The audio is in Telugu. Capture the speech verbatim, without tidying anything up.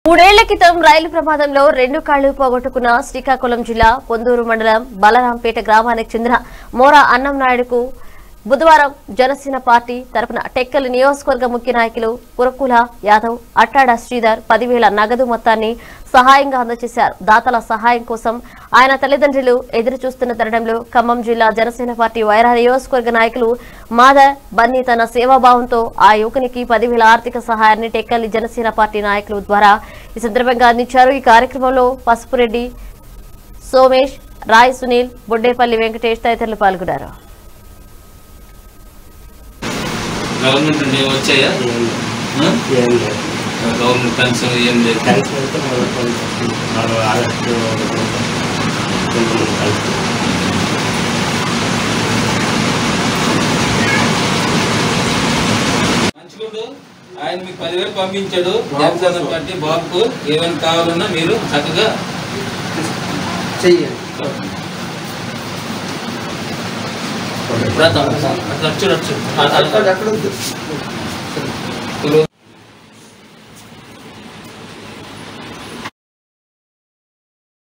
మూడేళ్ల క్రితం రైలు ప్రమాదంలో రెండు కాళ్లు పోగొట్టుకున్న శ్రీకాకుళం జిల్లా పొందూరు మండలం బలరాంపేట గ్రామానికి చెందిన మోరా అన్నం నాయుడుకు బుధవారం జనసేన పార్టీ తరపున టెక్కలి నియోజకవర్గ ముఖ్య నాయకులు పురకుల యాదవ్ అట్టాడ శ్రీధర్ పదివేల నగదు మొత్తాన్ని సహాయంగా అందజేశారు. దాతల సహాయం కోసం ఆయన తల్లిదండ్రులు ఎదురు చూస్తున్న తరుణంలో ఖమ్మం జిల్లా జనసేన పార్టీ వైరా నియోజకవర్గ నాయకులు మాదర్ బన్నీ తన సేవాభావంతో ఆ యువకునికి పదివేల ఆర్థిక సహాయాన్ని టెక్కలి జనసేన పార్టీ నాయకులు ద్వారా ఈ సందర్భంగా అందించారు. ఈ కార్యక్రమంలో పసుపురెడ్డి, సోమేష్, రాయ్ సునీల్, బొడ్డేపల్లి వెంకటేష్ తదితరులు పాల్గొన్నారు. గవర్నమెంట్ నుండి వచ్చాయా? గవర్నమెంట్ పెన్షన్ ఏం లేదు. మంచిగుండు. ఆయన మీకు పదివేలు పంపించాడు. జనసేన పార్టీ బాబుకు ఏమైనా కావాలన్నా మీరు చక్కగా చెయ్యండి. అట్లా చూడొచ్చు.